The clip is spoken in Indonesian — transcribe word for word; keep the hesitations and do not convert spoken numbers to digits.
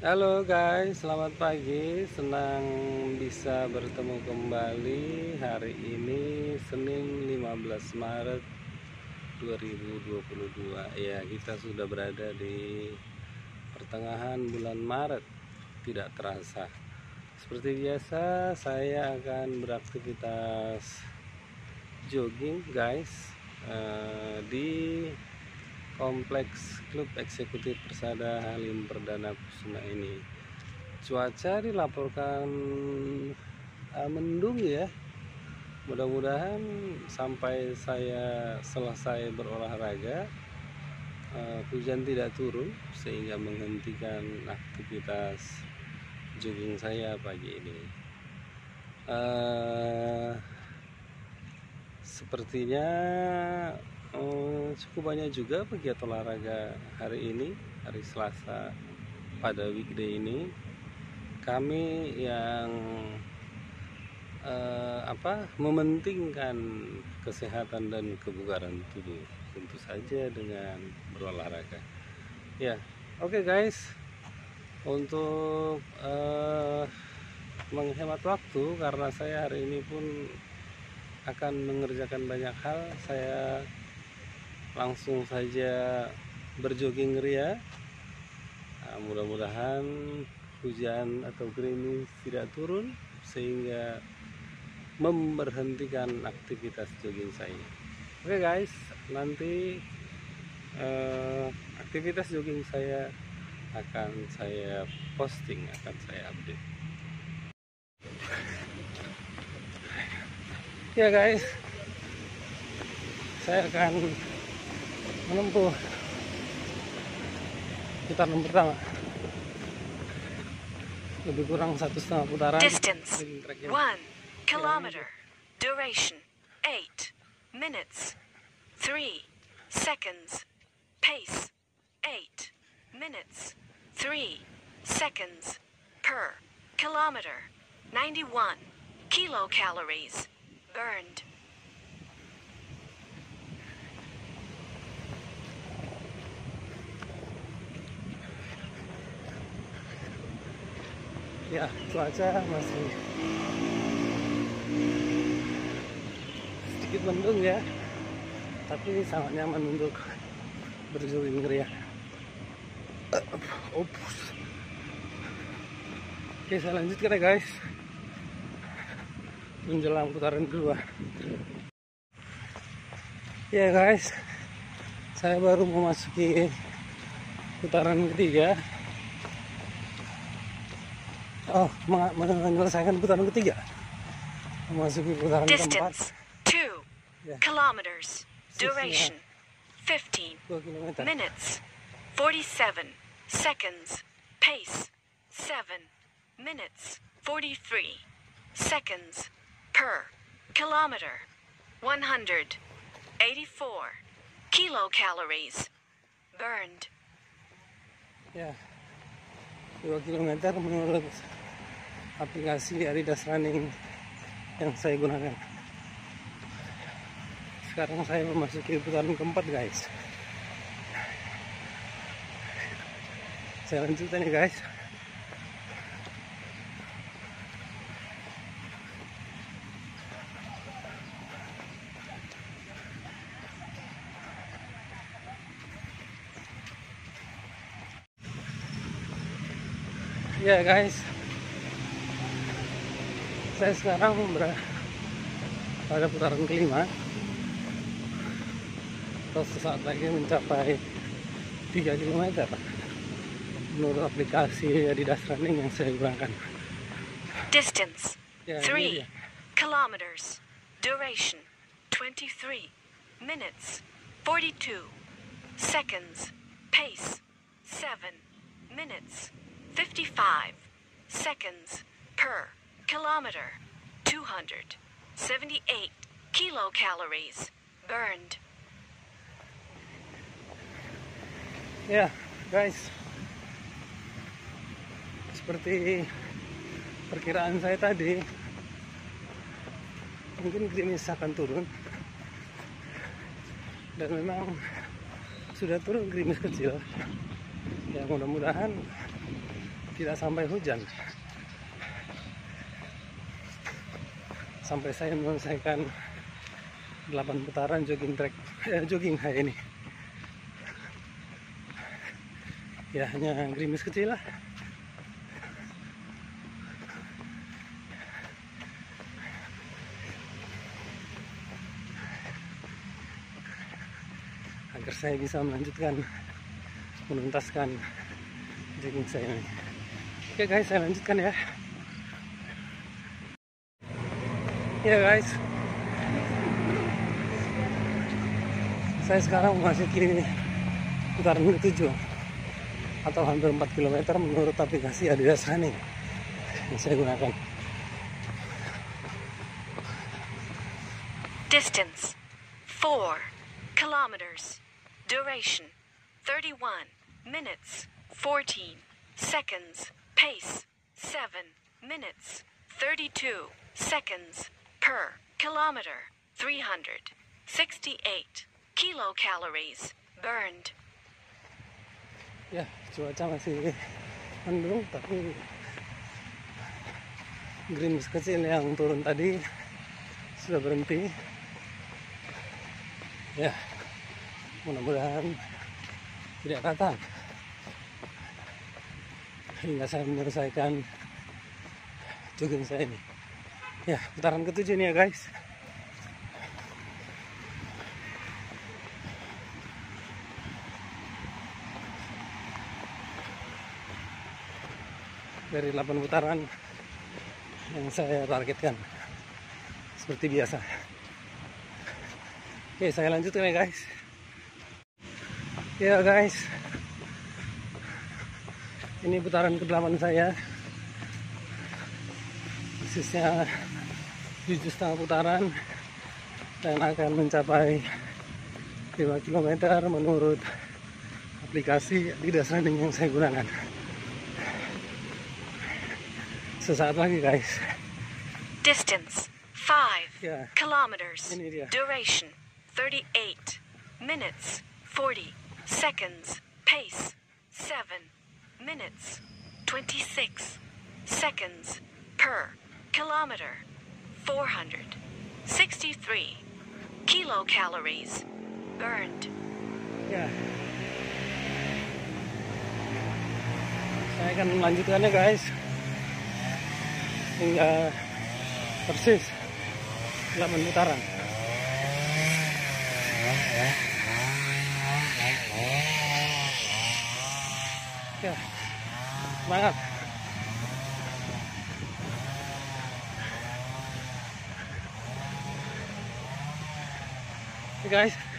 Halo guys, selamat pagi. Senang bisa bertemu kembali hari ini Senin lima belas Maret dua ribu dua puluh dua. Ya, kita sudah berada di pertengahan bulan Maret. Tidak terasa. Seperti biasa, saya akan beraktivitas jogging guys eh, di Kompleks Klub Eksekutif Persada Halim Perdana Kusuma ini. Cuaca dilaporkan uh, mendung ya. Mudah-mudahan sampai saya selesai berolahraga uh, hujan tidak turun sehingga menghentikan aktivitas jogging saya pagi ini. Uh, sepertinya uh, cukup banyak juga pegiat olahraga hari ini, hari Selasa pada weekday ini. Kami yang eh, apa mementingkan kesehatan dan kebugaran tubuh, tentu saja dengan berolahraga. Ya, oke okay guys, untuk eh, menghemat waktu karena saya hari ini pun akan mengerjakan banyak hal, saya langsung saja berjogging ria. Nah, mudah-mudahan hujan atau gerimis tidak turun sehingga memberhentikan aktivitas jogging saya. Oke guys, nanti eh, aktivitas jogging saya akan saya posting, akan saya update. Ya guys, saya akan menempuh putaran pertama. Lebih kurang satu setengah putaran. Distance one kilometer. Duration eight minutes. Three seconds. Pace eight minutes. Three seconds per kilometer. Ninety-one kilocalories burned. Ya, cuaca masih sedikit mendung ya, tapi sangat nyaman untuk berjogging ria. Opus. Oke, saya lanjutkan ya guys, menjelang putaran kedua. Ya guys, saya baru memasuki putaran ketiga. Oh, menyelesaikan putaran ketiga, memasuki putaran keempat. Distance two Ya. kilometers. Duration fifteen minutes. Forty-seven seconds. Pace seven minutes. Forty-three seconds per kilometer. One hundred eighty-four kilocalories burned. Ya, dua kilometer menurut aplikasi Adidas Running yang saya gunakan. Sekarang saya memasuki putaran keempat guys. Saya lanjutkan ya guys. Ya guys, saya sekarang berada pada putaran kelima, atau sesaat lagi mencapai tiga kilometer menurut aplikasi Adidas Running yang saya gunakan. Distance Ya, three ini dia. kilometers. Duration twenty-three minutes. Forty-two seconds. Pace seven minutes. Fifty-five seconds per kilometer. Two hundred seventy-eight kilocalories burned. Ya guys, seperti perkiraan saya tadi, mungkin gerimis akan turun, dan memang sudah turun gerimis kecil. Ya mudah-mudahan tidak sampai hujan, sampai saya menyelesaikan delapan putaran jogging track, eh, jogging hari ini. Ya hanya gerimis kecil lah. Agar saya bisa melanjutkan, menuntaskan jogging saya ini. Oke guys, saya lanjutkan ya. Ya guys, saya sekarang memasuki putaran ketujuh atau hampir empat kilometer menurut aplikasi Adidas Running yang saya gunakan. Distance four kilometers. Duration thirty-one minutes fourteen seconds. Pace seven minutes thirty-two seconds per kilometer. three hundred sixty-eight kilocalories burned. Ya, cuaca masih mendung, tapi gerimis kecil yang turun tadi sudah berhenti. Ya, mudah-mudahan tidak datang hingga saya menyelesaikan jogging saya ini. Ya, putaran ketujuh ini ya guys. Dari delapan putaran yang saya targetkan seperti biasa. Oke, saya lanjutkan ya guys. Ya guys, ini putaran kedelapan saya, persisnya tujuh setengah putaran dan akan mencapai lima kilometer menurut aplikasi Adidas Running yang saya gunakan. Sesaat lagi guys. Distance five Ya, kilometers. ini dia. Duration thirty-eight minutes forty seconds. Pace seven minutes twenty-six seconds per kilometer. four hundred sixty-three kilocalories burned. Ya, saya akan melanjutkannya guys hingga persis delapan putaran. Ya, semangat. Oke guys,